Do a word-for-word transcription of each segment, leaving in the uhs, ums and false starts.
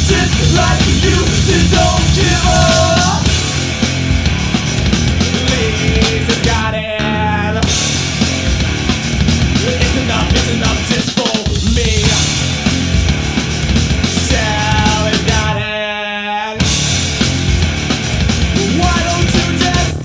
just like you, just don't give up. Please, it's got it. It's enough, it's enough just for me. So it's got it. Why don't you just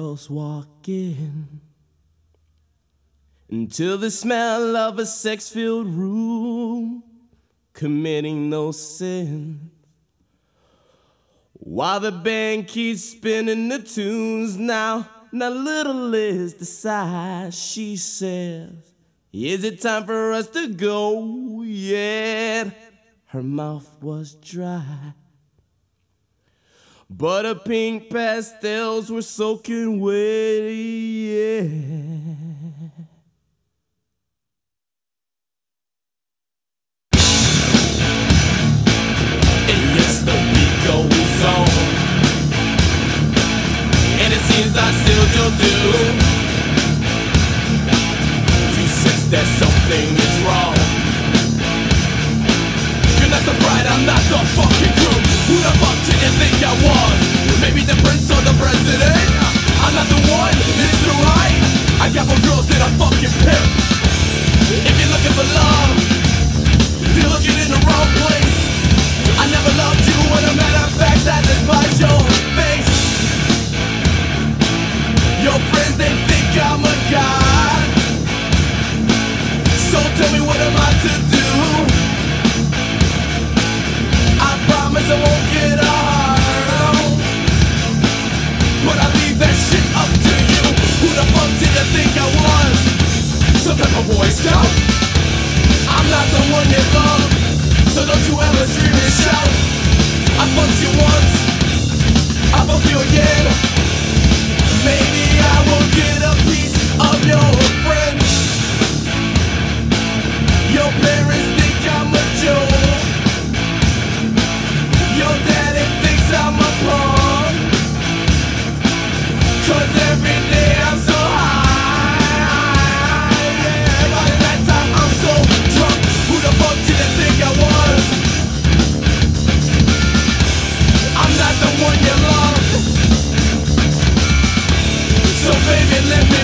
pastels walking until the smell of a sex-filled room, committing no sin. While the band keeps spinning the tunes, now, now little Liz decides. She says, is it time for us to go yet? Her mouth was dry, but her pink pastels were soaking wet, yeah. And yes, the beat goes on, and it seems I still do. You sense that something is wrong. You're not the bride, I'm not the fucking groom. Who the fuck did you think I was? Maybe the prince or the president? I'm not the one, is the right? I got more girls than a fucking pimp. If you're looking for love, you're looking in the wrong place. I never loved you, and a matter of fact, I despise your face. Your friends, they think I'm a god. So tell me, what am I to do? I promise I won't get hard, but I leave that shit up to you. Who the fuck did you think I was? Some type of Boy Scout? I'm not the one you love, so don't you ever scream and shout. I fucked you once, I fuck you again. Maybe I will get a piece of your friend. Your parents think I'm a joke. Your daddy thinks I'm a punk, 'cause every day I'm so high, yeah. By that time I'm so drunk. Who the fuck did you think I was? I'm not the one you love, so baby let me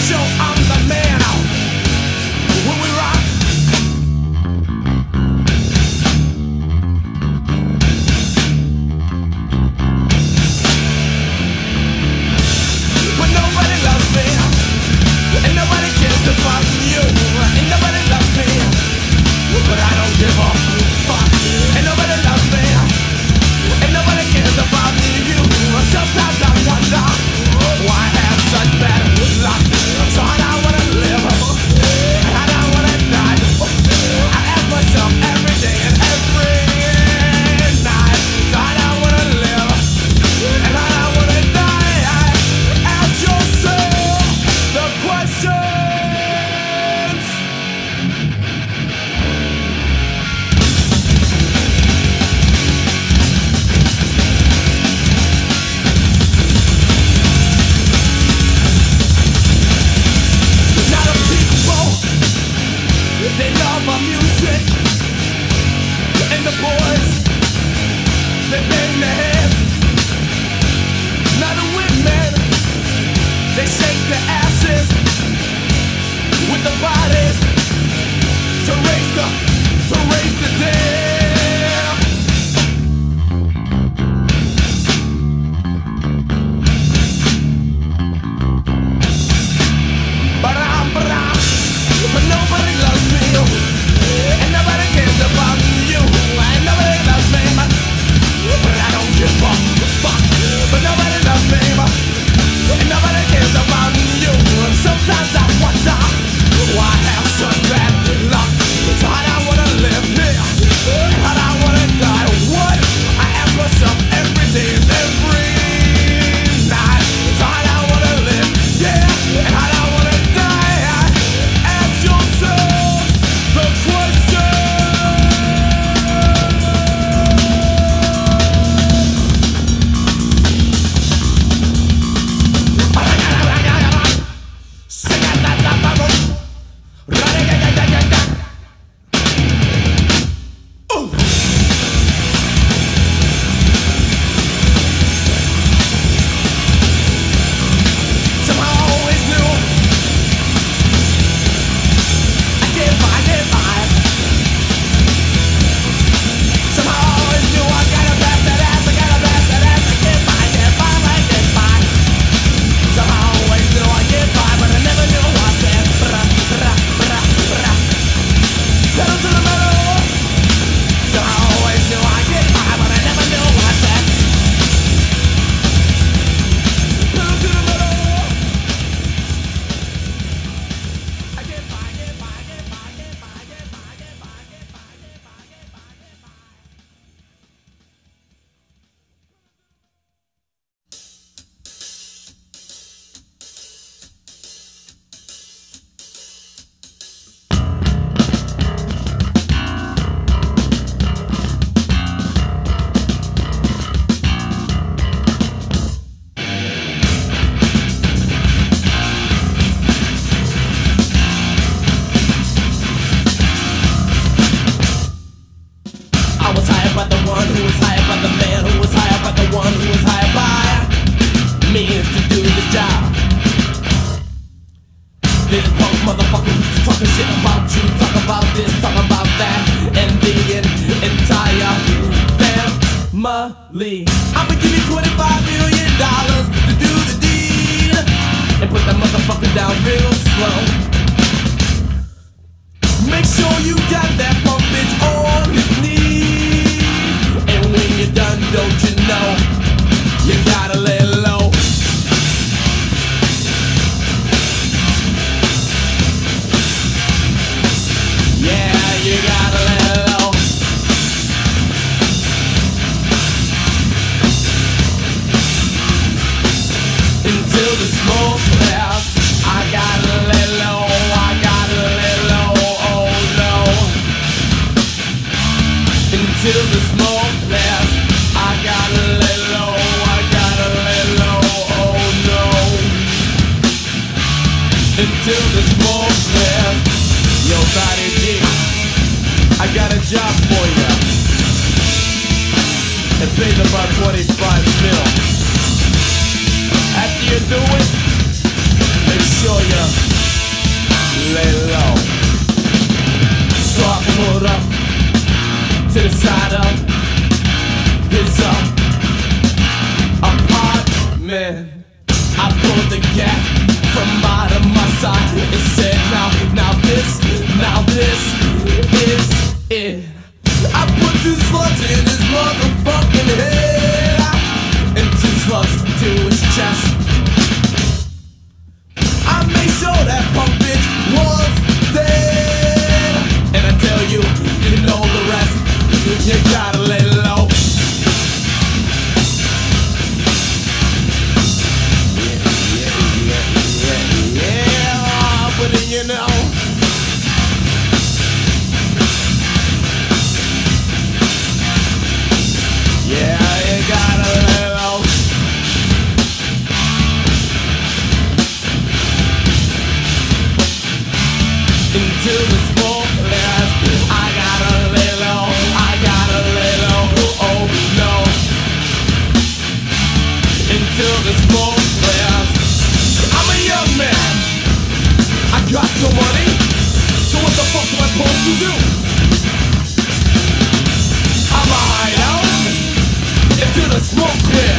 show I'm the man. When we rock, but nobody loves me, and nobody cares about you, and nobody loves me, but I don't give a fuck, and nobody loves me, and nobody cares about you. Sometimes I wonder why I have such bad luck. So I don't wanna live, and I don't wanna die. I ask myself every day and every night. So I don't wanna live, and I don't wanna die. Ask yourself the questions. Now the people, they love our music, and the boys, they bang their heads. Now the women, they shake their asses with the bodies to raise the, to raise the dead. Ba-dum, ba-dum. But nobody loves me, and nobody cares about you, and nobody loves me, but I don't give a fuck. But nobody loves me, and nobody cares about you. Sometimes I wonder why I have such bad luck. So I don't wanna live here, and I don't wanna die. What? I ask myself every day and every night. So I don't wanna live, yeah, and I don't wanna die. Ask yourself the question. Somehow I always knew I get by, get by. Somehow I always knew I gotta blast that ass, I gotta blast that ass. I get by, get by, I get by. Somehow I always knew I get by, but I never knew I said brah, brah, brah, brah. Pedal to the metal. Somehow I always knew I get by, but I never knew I said. Pedal to the metal. I get by, get by, get by, get by, get by, get by, get by, get by, get by, get by. I was hired by the one who was hired by the man who was hired by the one who was hired by me to do the job. This punk motherfucker who's talking shit about you, talk about this, talk about that, and the entire family. I'ma give you twenty-five million dollars to do the deed, and put that motherfucker down real slow. Make sure you got that punk bitch on his knees, and when you're done, don't you know, you gotta lay low. Yeah, you gotta lay low. Until the smoke clears, I gotta lay low, I gotta lay low, oh no. Until the smoke clears, I gotta lay low, I gotta lay low, oh no. Until the smoke clears. Yo, Todd G, I got a job for ya. It pays about twenty-five mil. After you do it, make sure you lay low. So I pulled up to the side of his um, apartment. I pulled the gap from out of my side and said, now, now this, now this is it. I put two slugs in his motherfucking head and two slugs to his chest. I made sure that punk bitch was dead. And I tell you, you know the rest. You gotta lay low. You know, yeah, you gotta lay low. Into the smoke, I gotta lay low, I gotta lay low, oh no. Into the smoke, I'm a young man, I got no money, so what the fuck am I supposed to do? I'm a hideout into the smoke clear.